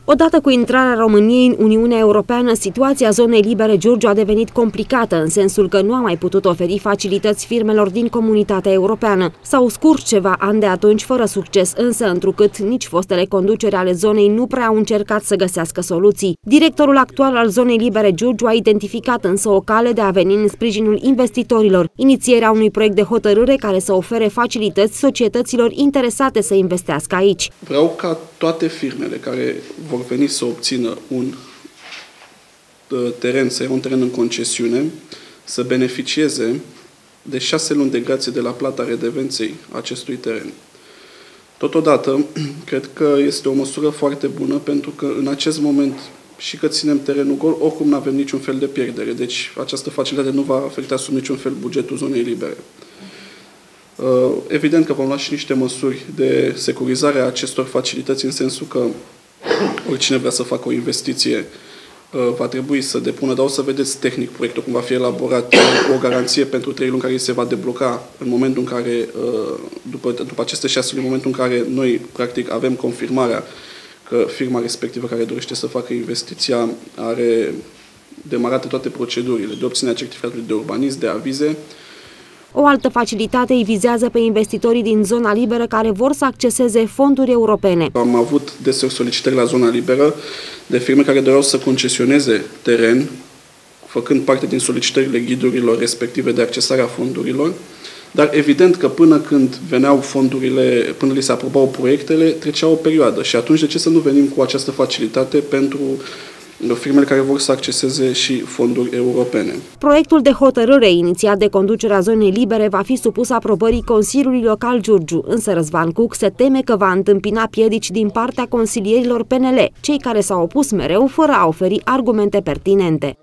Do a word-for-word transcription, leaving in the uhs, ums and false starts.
Odată cu intrarea României în Uniunea Europeană, situația zonei libere Giurgiu a devenit complicată, în sensul că nu a mai putut oferi facilități firmelor din comunitatea europeană. S-au scurs ceva ani de atunci fără succes, însă întrucât nici fostele conduceri ale zonei nu prea au încercat să găsească soluții. Directorul actual al zonei libere Giurgiu a identificat însă o cale de a veni în sprijinul investitorilor, inițierea unui proiect de hotărâre care să ofere facilități societăților interesate să investească aici. Vreau ca toate firmele care vor veni să obțină un teren, să ia un teren în concesiune, să beneficieze de șase luni de grație de la plata redevenței acestui teren. Totodată, cred că este o măsură foarte bună, pentru că în acest moment, și că ținem terenul gol, oricum nu avem niciun fel de pierdere. Deci această facilitate nu va afecta sub niciun fel bugetul zonei libere. Evident că vom lua și niște măsuri de securizare a acestor facilități, în sensul că oricine vrea să facă o investiție va trebui să depună, dar o să vedeți tehnic proiectul cum va fi elaborat, o garanție pentru trei luni care se va debloca în momentul în care, după, după aceste șase luni, în momentul în care noi practic avem confirmarea că firma respectivă care dorește să facă investiția are demarate toate procedurile de obținere a certificatului de urbanism, de avize. O altă facilitate îi vizează pe investitorii din zona liberă care vor să acceseze fonduri europene. Am avut deseori solicitări la zona liberă de firme care doreau să concesioneze teren, făcând parte din solicitările ghidurilor respective de accesarea fondurilor, dar evident că până când veneau fondurile, până li se aprobau proiectele, trecea o perioadă și atunci de ce să nu venim cu această facilitate pentru firmele care vor să acceseze și fonduri europene. Proiectul de hotărâre inițiat de conducerea zonei libere va fi supus aprobării Consiliului Local Giurgiu, însă Răzvan Cuc se teme că va întâmpina piedici din partea consilierilor P N L, cei care s-au opus mereu fără a oferi argumente pertinente.